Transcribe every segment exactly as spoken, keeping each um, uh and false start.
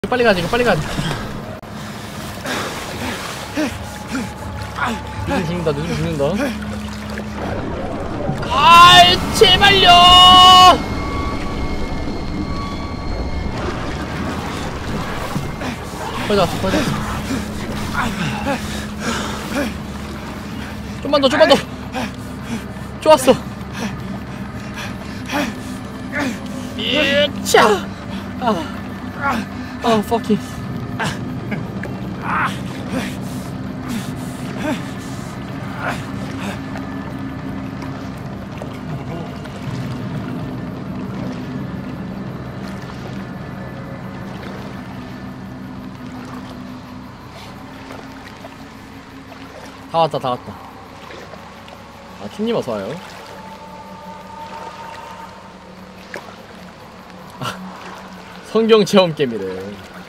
빨리 가자, 이거 빨리 가자. 늦으면 죽는다, 늦으면 죽는다. 아이, 제발요! 거의 다 왔어, 거의 다 왔어. 좀만 더, 좀만 더. 좋았어. 이차. 아. 아, fuck it. 다 왔다, 다 왔다. 아, 킴님 어서와요. 아, 성경 체험 게임이래.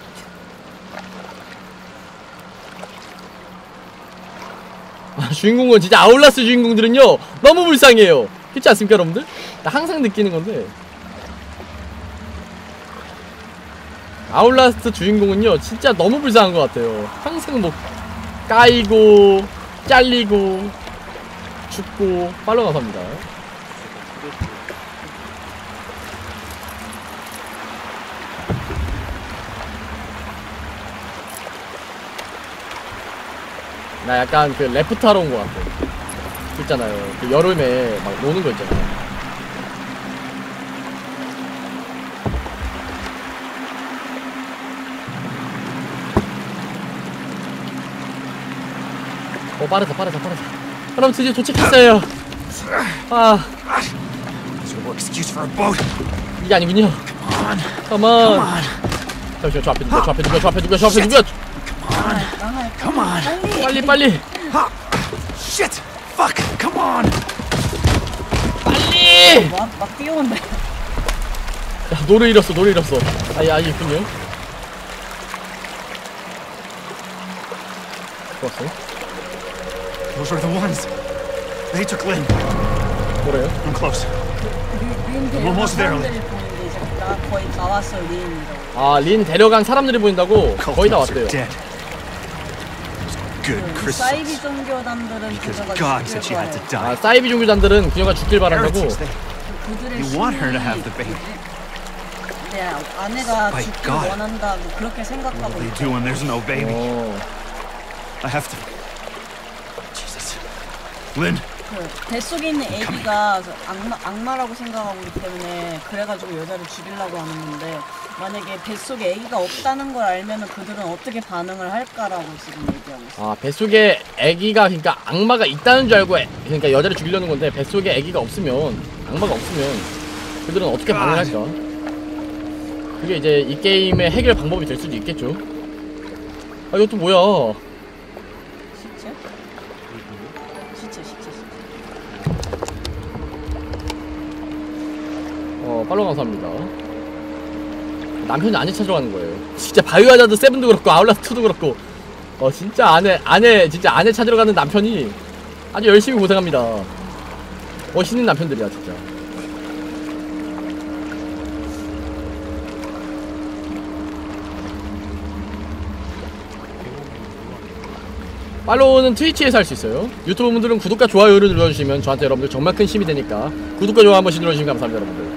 아, 주인공은 진짜 아울라스 주인공들은요 너무 불쌍해요. 그렇지 않습니까 여러분들? 나 항상 느끼는 건데 아울라스트 주인공은요 진짜 너무 불쌍한 것 같아요. 항상 뭐 까이고 잘리고 죽고. 팔로우 감사합니다. 나 약간 그 레프트하러 온 것 같아. 그 있잖아요, 그 여름에 막 노는 거 있잖아요. 어, 빠르다 빠르다 빠르다. 그럼 드디어 도착했어요. 아, 이게 아니군요. 컴온. 잠시만, 저 앞에 누구야, 저 앞에 누구야, 저 앞에 누구야, 저 앞에 누구야. 빨리 빨리. Shit! Fuck! Come on! 빨리. 막, 막 뛰어온다. 야, 노를 잃었어, 노를 잃었어. 아야, 있군요. 좋았어. Those are the ones. They took Lynn. 뭐래요? I'm close. 린 almost there. 사람들이 보는데 이제 나 거의 다 왔어, 린이라고. 아, 린 데려간 사람들이 보인다고? 거의 다 왔대요. Good 그 사이비 crystals. 종교단들은 Because 그녀가 God 죽일 said she had to 거예요. 아, die. 사이비 종교단들은 그녀가 죽길 바란다고? Heretics, they, 그들의 you want her to 신이 have the baby. 내 아내가 By 죽길 God. 원한다, 뭐 그렇게 What 생각하고 do they 있대. do when there's no baby? 어. I have to. Jesus. Lynn. 그 뱃속에 있는 애기가 악마, 악마라고 생각하고 있기 때문에 그래가지고 여자를 죽이려고 하는 건데, 만약에 뱃속에 애기가 없다는 걸 알면은 그들은 어떻게 반응을 할까라고 지금 얘기하고 있어. 아, 뱃속에 애기가, 그러니까 악마가 있다는 줄 알고 애, 그러니까 여자를 죽이려는 건데, 뱃속에 애기가 없으면, 악마가 없으면 그들은 어떻게 반응할까? 그게 이제 이 게임의 해결 방법이 될 수도 있겠죠. 아, 이것도 뭐야? 시체? 시체, 시체, 시체. 어, 팔로우 감사합니다. 남편이 아내 찾으러 가는 거예요. 진짜 바이오하자드 세븐도 그렇고 아울라스트도 그렇고, 어 진짜 아내 아내 진짜 아내 찾으러 가는 남편이 아주 열심히 고생합니다. 멋있는 남편들이야 진짜. 팔로우는 트위치에서 할 수 있어요. 유튜브 분들은 구독과 좋아요를 눌러주시면 저한테 여러분들 정말 큰 힘이 되니까 구독과 좋아요 한 번씩 눌러주시면 감사합니다 여러분들.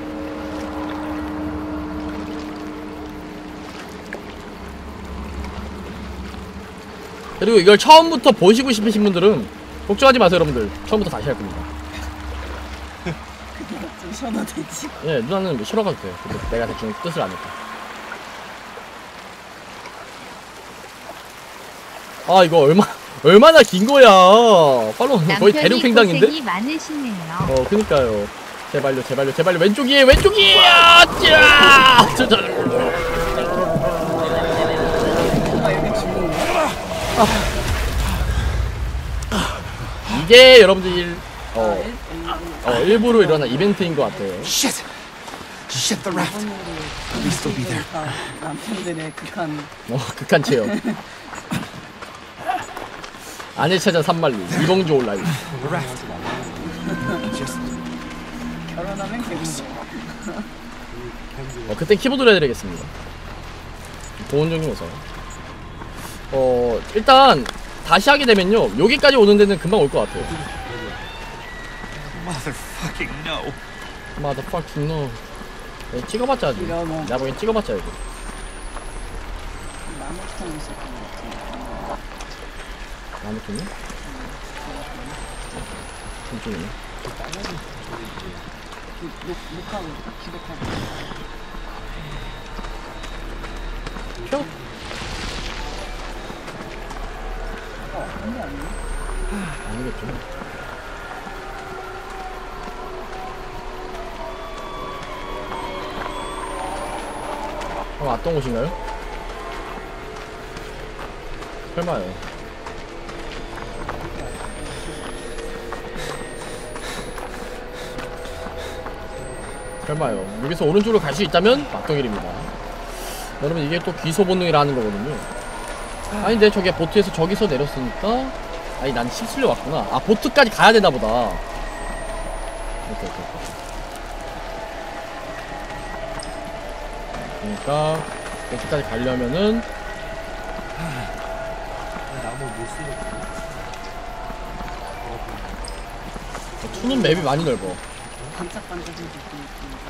그리고 이걸 처음부터 보시고 싶으신 분들은 걱정하지 마세요 여러분들. 처음부터 다시 할 겁니다. 그게 좀 쉬어도 되지. 예, 누나는 싫어가도 돼요. 근데 내가 대충 뜻을 아니까. 아, 이거 얼마 얼마나 긴 거야. 팔로우 거의 대륙 횡단인데? 고생이 많으시네요. 어, 그니까요. 제발요, 제발요, 제발요. 왼쪽이에요, 왼쪽이에요. 짜! 누가 여기 죽는 거야? 아. 이게 여러분들 일, 아, 어, 어, 일부러 일어난 이벤트인 것 같아요. Shit! Shit, the raft. 일본으로 still be there. 다 남편들의 극한. 어, 극한 체험. 아내 찾아 산말리 이봉주 온라인. The raft. Just 결혼하면 개구리. 어, 그땐 키보드로 해드리겠습니다. 보온정리해서 어 일단 다시 하게 되면요 여기까지 오는 데는 금방 올 것 같아요. Motherfucking no. Motherfucking no. 네, 찍어봤자 하지. 이런 뭐 내가 보기엔 찍어봤자 알지. 나무통 있었던 것 같은데. 나무통이? 이쪽이네. 녹, 녹하고 기록하고. 켜? 어, 근데 아니야? 아니겠죠. 어, 왔던 곳인가요? 설마요. 설마요. 여기서 오른쪽으로 갈 수 있다면 막동일입니다. 여러분 이게 또 귀소 본능이라는 거거든요. 아닌데 저게 보트에서 저기서 내렸으니까 아니 난 실수로 왔구나. 아 보트까지 가야 되나 보다. 오케이 오케이 오케이. 그러니까 보트까지 가려면은 나무 못 쓰겠다. 투는 맵이 많이 넓어. 반짝반짝한 느낌이 있으니까.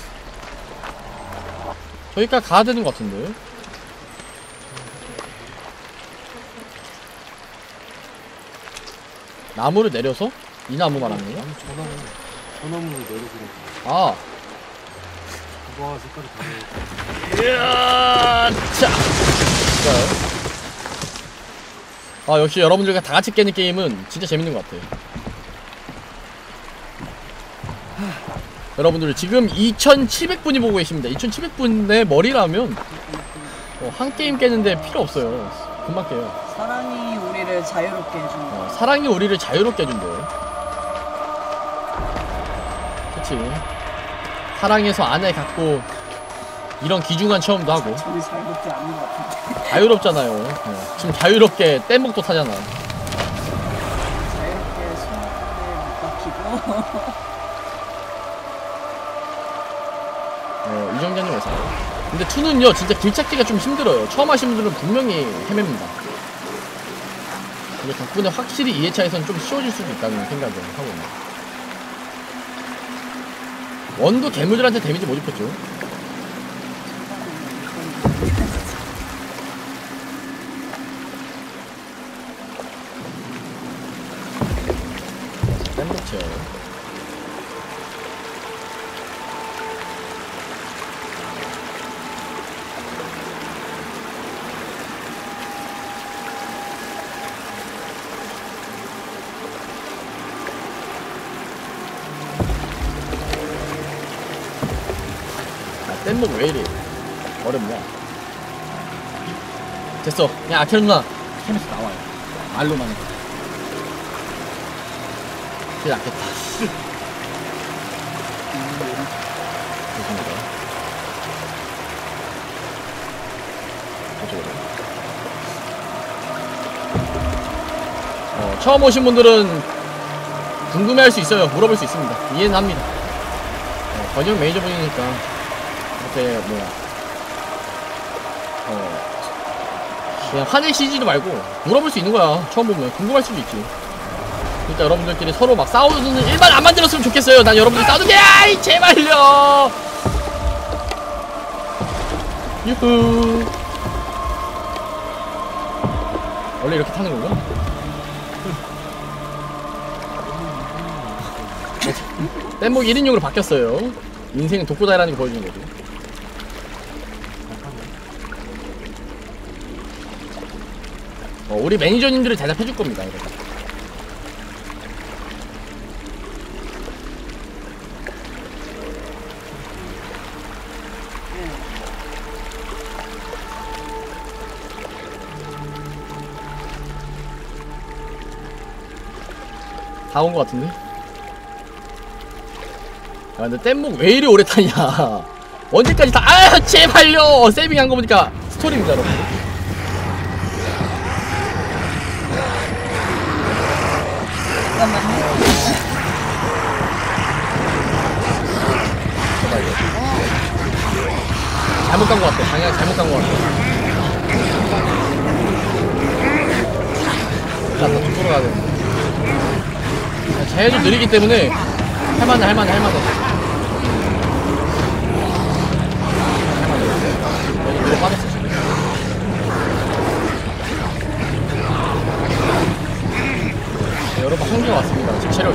저기까지 가야 되는 것 같은데. 나무를 내려서? 이 나무 말하는 거야? 나무 저 나무 저 나무를 내려주라고. 아. 와 색깔이 다르네. 이야, 자. 좋아요. 아, 역시 여러분들과 다 같이 깨는 게임은 진짜 재밌는 것 같아요. 여러분들 지금 이천칠백 분이 보고 계십니다. 이천칠백 분의 머리라면 어, 한 게임 깨는데 필요 없어요. 금방 깨요. 사랑이 우리를 자유롭게 해준다. 어, 사랑이 우리를 자유롭게 해준대요. 그치. 사랑해서 아내 갖고 이런 귀중한 체험도 하고. 저는 자유롭지 않은 것 같은데. 자유롭잖아요. 어, 지금 자유롭게 뗏목도 타잖아. 자유롭게 손을 못 박히고. 어, 이정자님 어서요. 근데 투는요 진짜 길 찾기가 좀 힘들어요. 처음 하시는 분들은 분명히 헤맵니다. 근데 덕분에 확실히 이 회차에서는 좀 쉬워질 수도 있다는 생각을 하고 있네요. 원도 괴물들한테 데미지 못 입혔죠. 땜목체요. 뗏목 왜 이래 어렵냐. 됐어. 그냥 아케르 누나 캠에서 나와요. 말로만 해. 그게 낫겠다. 좋습니다. 이쪽으로. 어, 처음 오신 분들은 궁금해할 수 있어요. 물어볼 수 있습니다. 이해는 합니다. 어, 권영 매니저분이니까 이렇게 뭐야 어 그냥 화내시지도 말고 물어볼 수 있는 거야. 처음 보면 궁금할 수도 있지. 그러니까 여러분들끼리 서로 막 싸우는 일만 안 만들었으면 좋겠어요. 난 여러분들 싸우는 게 아이 제발요. 유후. 원래 이렇게 타는 건가? 뗏목 일 인용으로 바뀌었어요. 인생은 독고다이라는 게 보여주는 거죠. 어, 우리 매니저님들을 대답해줄 겁니다. 여러분. 다 온 것 같은데? 아 근데 뗏목 왜 이리 오래 타냐. 언제까지 타. 아 제발요. 세이빙한 거 보니까 스토리입니다 여러분. 잠깐만요. 잘못 간 것 같아. 방향 잘못 간 것 같아. 가야 돼. 쟤도 느리기 때문에 할만해 할만해 할만해. 할만해. 얘도 느려 빠졌어 지금. 네, 여러분 한개 왔습니다. 지금 체력이.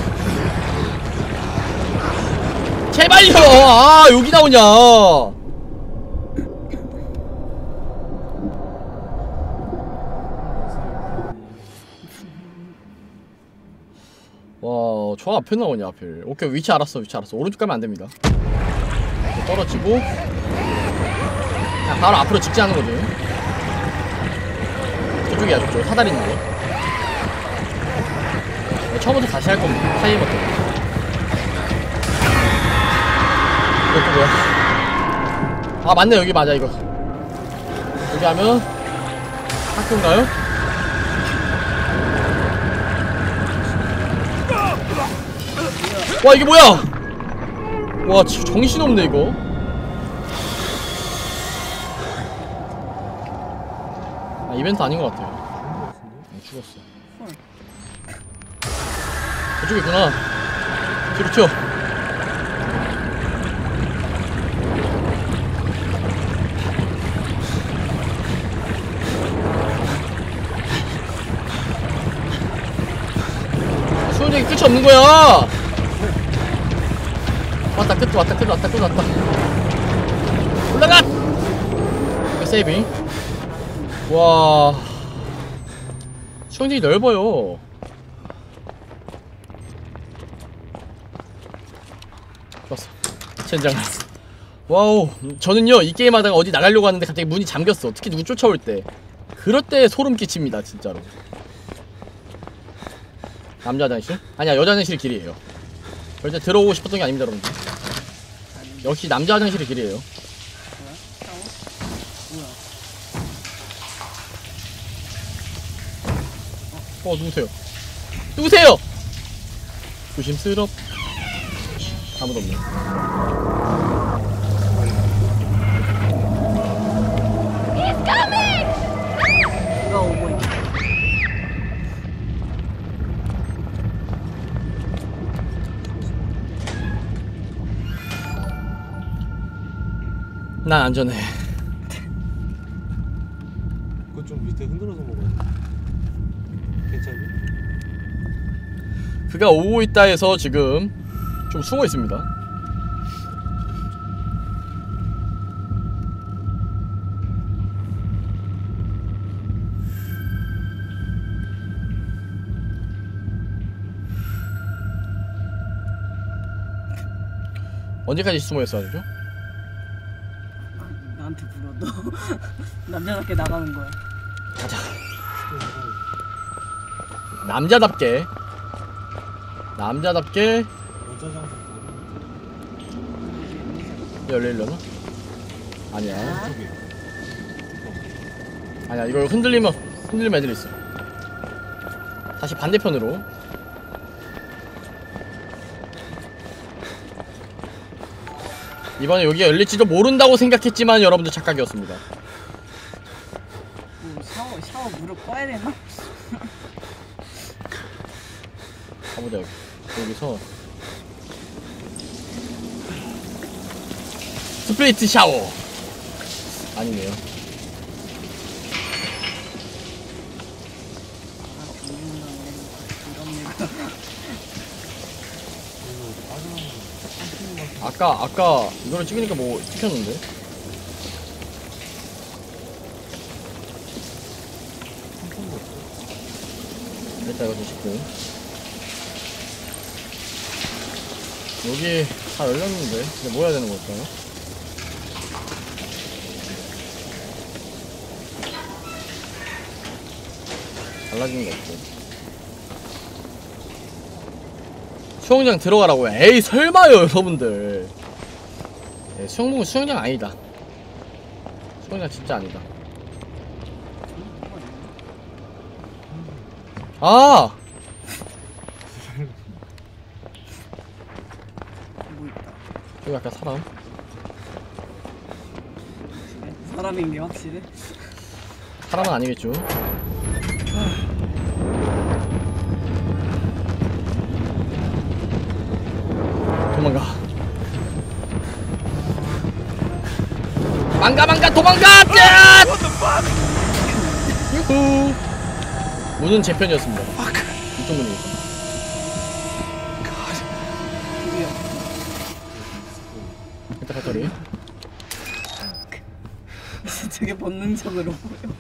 제발요! 아 여기 나오냐? 와, 저 앞에 나오냐, 하필. 오케이, 위치 알았어, 위치 알았어. 오른쪽 가면 안 됩니다. 떨어지고. 그냥 바로 앞으로 직진하는 거지. 저쪽이야, 저쪽. 사다리 있는 거. 네, 처음부터 다시 할 겁니다. 타이머부터. 이것도 뭐야? 아, 맞네, 여기 맞아, 이거. 여기 하면 학교인가요? 와 이게 뭐야? 와 정신없네 이거. 아 이벤트 아닌 것 같아요. 아, 죽었어. 저쪽에 있구나. 뒤로 튀어. 수호적이 끝이 없는 거야. 왔다 끝 왔다 끝 왔다 끝 왔다. 올라가. 이거 세이빙. 와 수영장이 넓어요. 좋았어. 젠장. 와우. 저는요 이 게임 하다가 어디 나가려고 하는데 갑자기 문이 잠겼어. 특히 누구 쫓아올 때. 그럴 때 소름 끼칩니다 진짜로. 남자 화장실? 아니야 여자 화장실 길이에요. 절대 들어오고 싶었던 게 아닙니다 여러분. 역시 남자 화장실의 길이에요. 어 누구세요? 누구세요? 조심스럽. 아무도 없네. 누가 오고 있네. 난 안전해. 그거 좀 밑에 흔들어서 먹어야 돼. 괜찮니? 그가 오고 있다 해서 지금 좀 숨어 있습니다. 언제까지 숨어 있어야 되죠? 나한테 불어도 남자답게 나가는 거야. 가자. 남자답게. 남자답게. 여자 장소 열리려나? 아니야. 쪽에. 아니야. 이거 흔들리면 흔들리면 애들이 있어. 다시 반대편으로. 이번에 여기가 열릴지도 모른다고 생각했지만 여러분들 착각이었습니다. 뭐 샤워 샤워 물을 꺼야 되나? 가보자 여기. 여기서 스플리트 샤워. 아니네요. 아까 아까 이거를 찍으니까 뭐 찍혔는데? 됐다 이거 좀 찍고. 여기 다 열렸는데 근데 뭐 해야 되는 걸까요? 달라지는 게 없고. 수영장 들어가라고요. 에이 설마요 여러분들. 네, 수영복은 수영장 아니다. 수영장 진짜 아니다. 아! 뭐 있다. 여기 아까 사람? 사람인 게 확실해. 사람은 아니겠죠. 도망가. 망가 망가 도망가! 야! 유후. 문은 제 편이었습니다. 이쪽 문이. 일단 배터리. 되게 본능적으로 보여.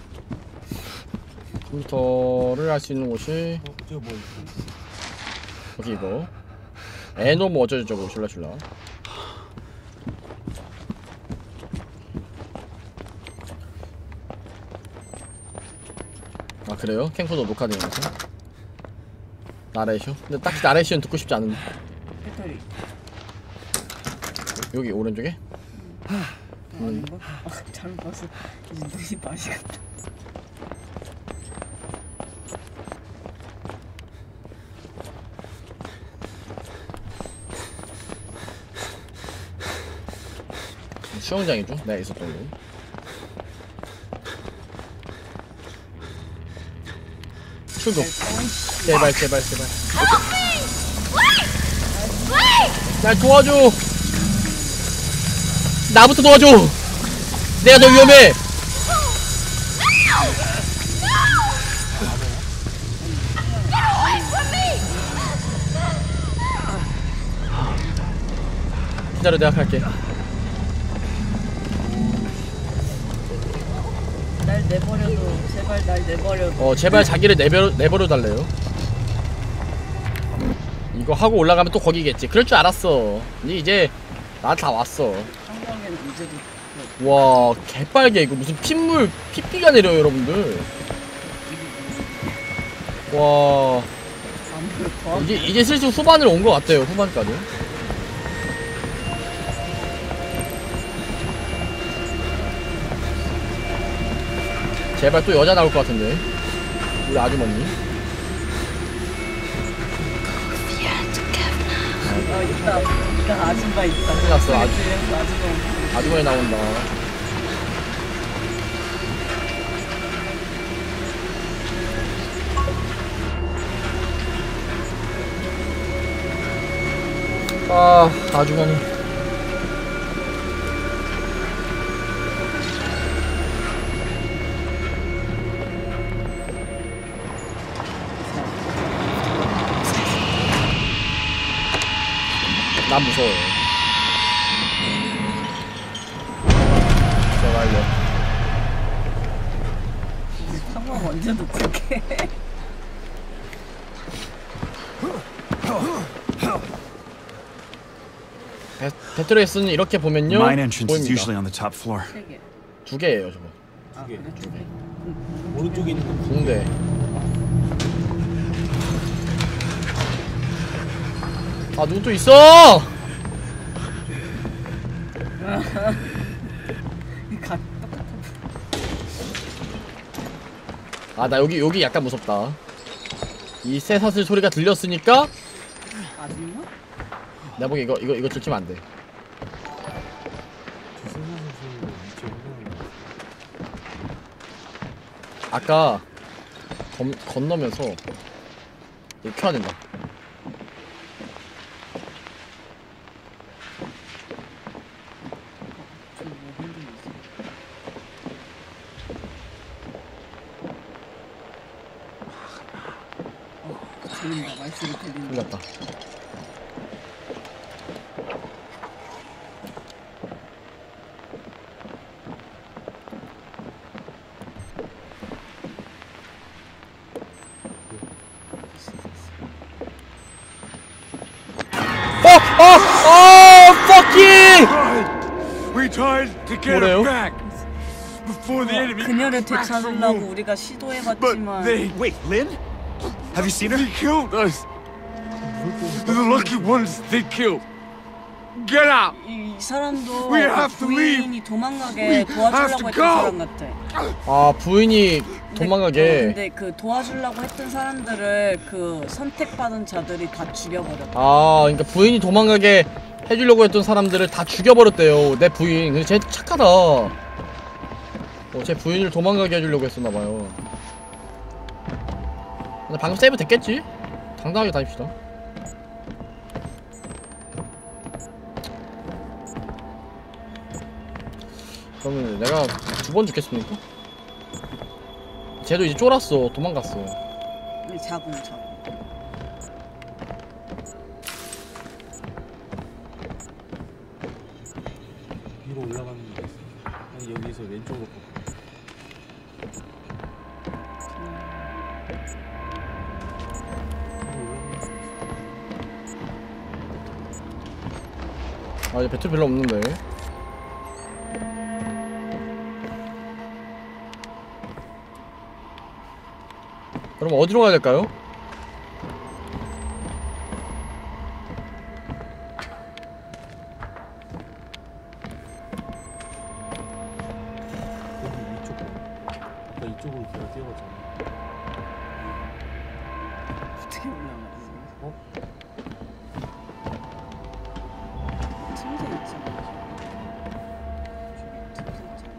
컴퓨터를 할 수 있는 곳이 어, 저거 뭐 여기 이거. 에노 뭐 어쩌고저쩌고 슐라슐라. 아 그래요? 캠코더 녹화되면서 나레이션? 근데 딱히 나레이션 듣고 싶지 않은데. 배터리. 여기 오른쪽에? 아닌가? 아 잘못 봤어. 이제 눈이 맛이 갔다. 수영장이죠? 내가 있었던 곳. 출동. 제발 제발 제발. 날 도와줘. 나부터 도와줘. 내가 더 위험해. 기다려 내가 갈게. 날 내버려도 제발 날 내버려도. 어 제발 자기를 내버려 내버려 달래요. 이거 하고 올라가면 또 거기겠지. 그럴 줄 알았어. 근데 이제 나 다 왔어. 한강에는 이제도. 와 개빨개. 이거 무슨 핏물 핏비가 내려요 여러분들. 와 이제 이제 슬슬 후반으로 온 것 같아요. 후반까지. 제발 또 여자 나올 것 같은데. 우리 아주머니. 아 있다. 있다 아줌마 있다. 큰일 났어. 아주, 아줌마. 아주머니 나온다. 아 아주머니. 난 무서워요. 제발요. 상황 언제 도착해? 배, 배트레이스는 이렇게 보면요 Mine entrance is 보입니다. usually on the top floor. 세 개. 두 개예요 저거. 아 개. 그래 두 개. 오른쪽에 있는 거 공대. 아 누구 또 있어? 가 똑같아. 아 나 여기 여기 약간 무섭다. 이 쇠사슬 소리가 들렸으니까 아줌마? 내가 보기 이거 이거 이거 들키면 안 돼. 아까 건, 건너면서 이거 켜야 된다. 들린다. 말소리 들린다. 틀렸다. 어! 어! 어! fucking! We tried to get 뭐래요? her back before the enemy. 그녀를 crashed the 되찾으려고 room. 우리가 But 시도해봤지만 they wait, Lynn? Have you seen her? They killed us. They're the lucky ones they killed. Get out. 이, 이 사람도 We have to 부인이 도망가게 We 도와주려고 have to 했던 go. 사람 같아. 아 부인이 근데- 도망가게. 어, 근데 그 도와주려고 했던 사람들을 그 선택받은 자들이 다 죽여버렸다. 아 그러니까 부인이 도망가게 해주려고 했던 사람들을 다 죽여버렸대요. 내 부인. 근데 쟤 착하다. 어, 제 부인을 도망가게 해주려고 했었나봐요. 근데 방금 세이브 됐겠지? 당당하게 다닙시다. 그러면 내가 두 번 죽겠습니까? 쟤도 이제 쫄았어. 도망갔어. 이 자궁 자궁. 위로 올라가는 게 있어. 아니 여기서 왼쪽으로 가. 아 이제 배틀 별로 없는데. 그럼 어디로 가야 될까요? 여기 위쪽. 아까 이쪽으로 걔가 뛰어갔잖아. 어떻게 올라갔어? 어? 틈새 있잖아. 저기 틈새 있잖아.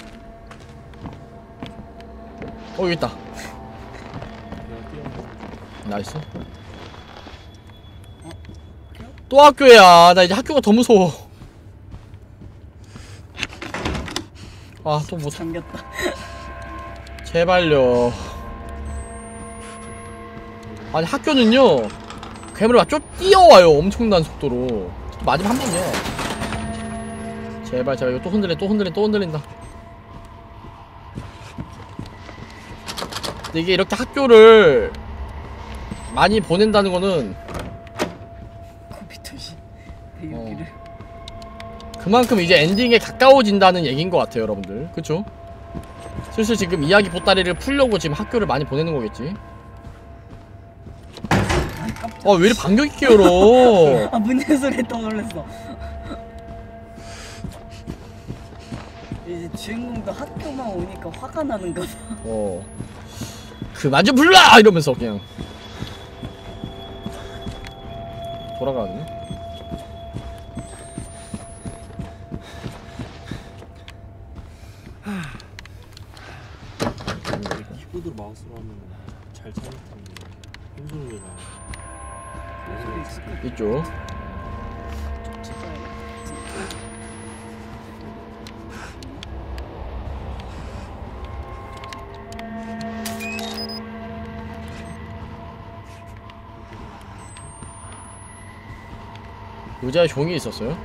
어 여기 있다. 걔가 뛰어갔어. 나이스. 또 학교야. 나 이제 학교가 더 무서워. 아 또 무서워. 잠겼다. 제발요. 아니 학교는요 괴물이 막 쫓 뛰어와요. 엄청난 속도로. 또 맞으면 한 방이야. 제발 제발 이거 또 흔들려 또 흔들려 또 흔들린다. 근데 이게 이렇게 학교를 많이 보낸다는 거는 컴퓨터시 여기를. 그만큼 이제 엔딩에 가까워진다는 얘기인 것 같아요 여러분들. 그쵸? 슬슬 지금 이야기 보따리를 풀려고 지금 학교를 많이 보내는 거겠지. 아 왜 이리 반격 있게 열어. 아 문 연 소리에 또 놀랐어. 이제 주인공도 학교만 오니까 화가 나는가 봐. 어 그만 좀 불러! 이러면서 그냥 돌아가네. 키보드로 마우스로 하면 잘 찾을 텐데 힘소리가 이쪽 의자에 종이 있었어요?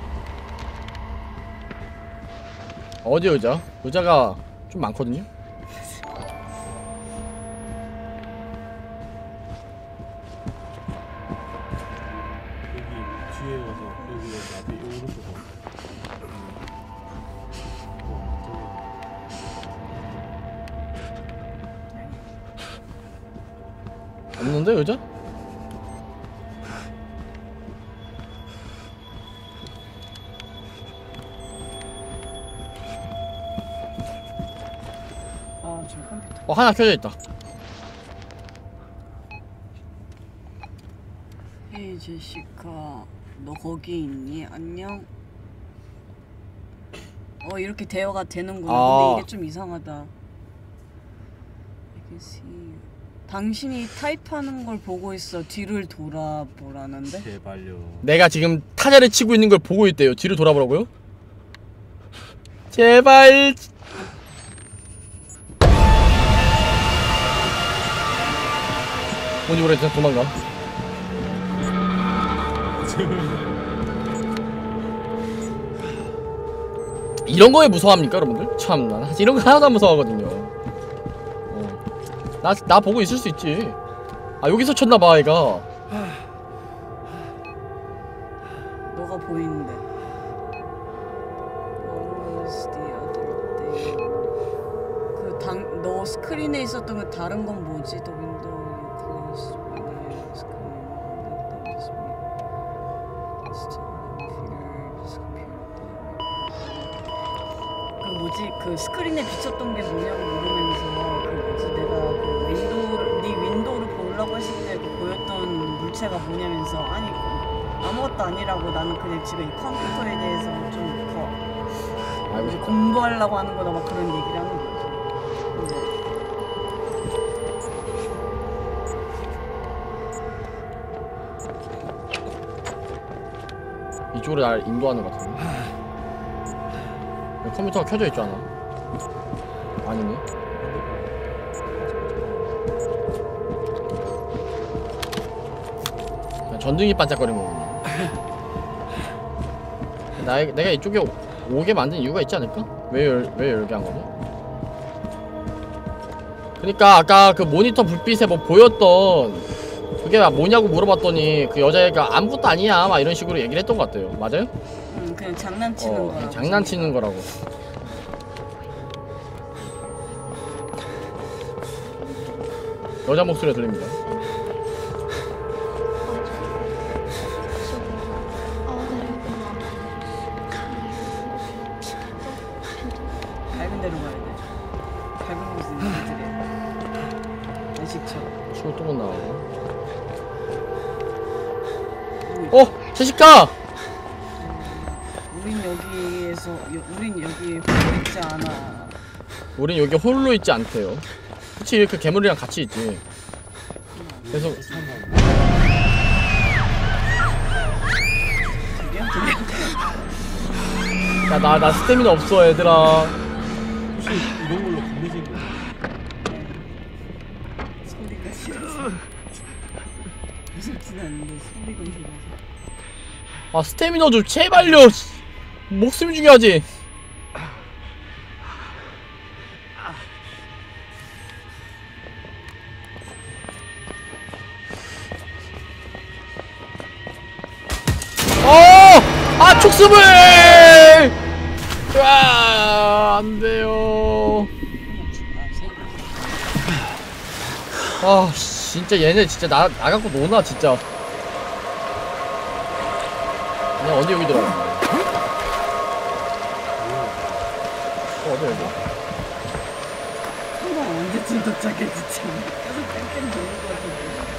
어디 의자? 의자가 좀 많거든요? 여기 뒤에 가서 여기 여기 앞에 이 오른쪽 봐. 어, 없는데 의자? 아, 저 컴퓨터. 어 하나 켜져 있다. 헤이 제시카, 너 거기 있니? 안녕. 어 이렇게 대화가 되는구나. 아. 근데 이게 좀 이상하다. I can see you. 당신이 타입하는 걸 보고 있어. 뒤를 돌아보라는데? 제발요. 내가 지금 타자를 치고 있는 걸 보고 있대요. 뒤를 돌아보라고요? 제발. 뭔지 모르겠어. 도망가. 이런 거에 무서워합니까 여러분들? 참나 나 이런 거 하나도 안 무서워하거든요. 어. 나, 나 보고 있을 수 있지. 아 여기서 쳤나봐 얘가. 너가 보이는데. 그 당 너 스크린에 있었던 그 다른 건 뭐지? 더 윈도우 클로즈 그 뭐지? 그 스크린에 비쳤던 게 뭐냐고 물으면서 그 뭐지? 내가 그 윈도우를 네 윈도우를 보려고 했을 때 그 보였던 물체가 뭐냐면서 아니 아무것도 아니라고 나는 그냥 지금 이 컴퓨터에 대해서 좀 더 알고 뭐지 싶다. 공부하려고 하는 거다 막 그런 얘기를 하는 거야. 근데 이쪽으로 날 인도하는 것 같은데. 컴퓨터가 켜져 있잖아. 아니네. 그냥 전등이 반짝거린 거군요. 나, 내가 이쪽에 오, 오게 만든 이유가 있지 않을까? 왜, 열, 왜 열게 한 거지? 그니까 아까 그 모니터 불빛에 뭐 보였던 그게 뭐냐고 물어봤더니 그 여자애가 아무것도 아니야 막 이런 식으로 얘기를 했던 것 같아요. 맞아요? 음, 그냥 장난치는 어, 거라고. 장난치는 거라고. 여자 목소리가 들립니다. 밝은 데로 가야 돼. 밝은 곳은 이들의 안식처. 춤을 또 못 나가고. 어! 제시카! 우린 여기에서 여, 우린 여기 홀로 있지 않아. 우린 여기 홀로 있지 않대요. 그치, 그 괴물이랑 같이 있지. 그래서 드디어 드디어. 야, 나, 나 스태미나 없어 얘들아. 혹시 이런 걸로 겁내지는 거 소리가 싫어서. 무섭진 않은데 소리가 싫어서. 아, 스태미나 좀 제발요. 목숨이 중요하지. 어! 아, 촉수불! 아, 안 돼요. 아, 진짜 얘네 진짜 나, 나갖고 노나, 진짜. 그냥 언제 여기 들어가? 어, 어디, 여기? 항상 언제쯤 도착해 진짜. 계속 뺑뺑 도는 것 같은데.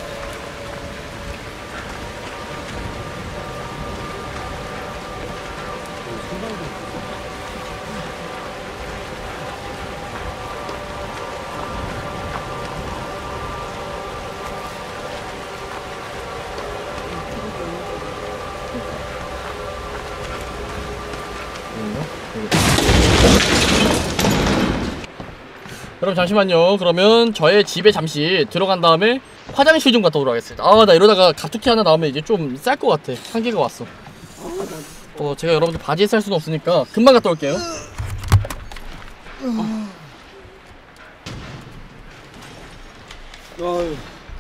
여러분 잠시만요. 그러면 저의 집에 잠시 들어간 다음에 화장실 좀 갔다 오도록 하겠습니다. 아, 나 이러다가 갑툭튀 하나 나오면 이제 좀 쌀 것 같아. 한계가 왔어. 어, 제가 여러분들 바지에 쌀 수는 없으니까 금방 갔다 올게요. 아유.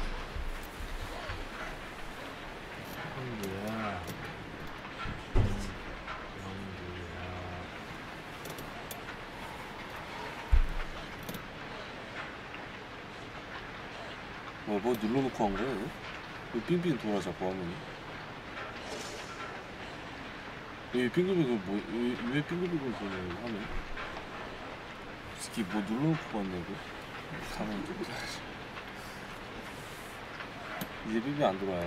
뭐, 뭐 눌러놓고 한 거야, 이거? 왜 빙빙 돌아, 자꾸 화면이? 왜 빙글빙글, 뭐, 왜, 왜 빙글빙글 도냐, 이거 화면? 특히 뭐 눌러놓고 왔네, 이거? 가만히 좀 있어야지. 이제 빙빙 안 돌아요.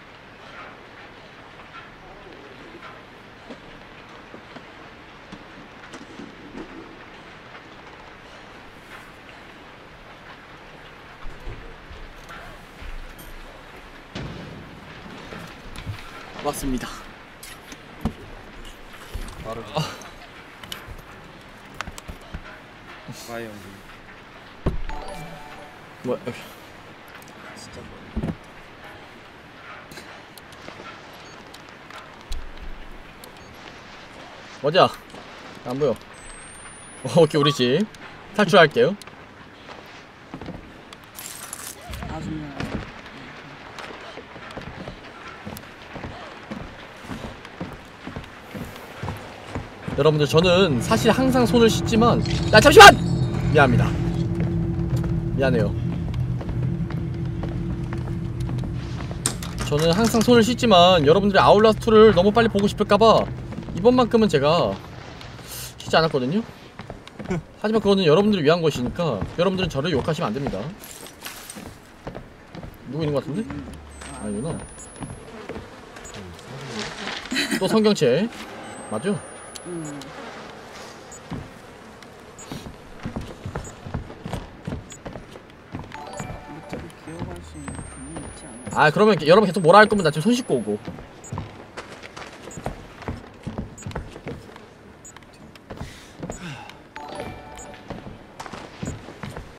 맞습니다. 바로. 아. 아예 형. 뭐야? 진짜. 어디야? 안 보여. 어, 오케이, 우리 집 탈출할게요. 아줌마. 여러분들 저는 사실 항상 손을 씻지만 야 잠시만! 미안합니다. 미안해요. 저는 항상 손을 씻지만 여러분들이 아울라스트를 너무 빨리 보고 싶을까봐 이번만큼은 제가 씻지 않았거든요. 하지만 그거는 여러분들을 위한 것이니까 여러분들은 저를 욕하시면 안됩니다. 누구 있는 것 같은데? 아니구나. 또 성경책 맞죠? 음. 기억할 수 있는 부분이 있지 않아? 아, 그러면 여러분 계속 뭐라 할 거면 나 지금 손 씻고 오고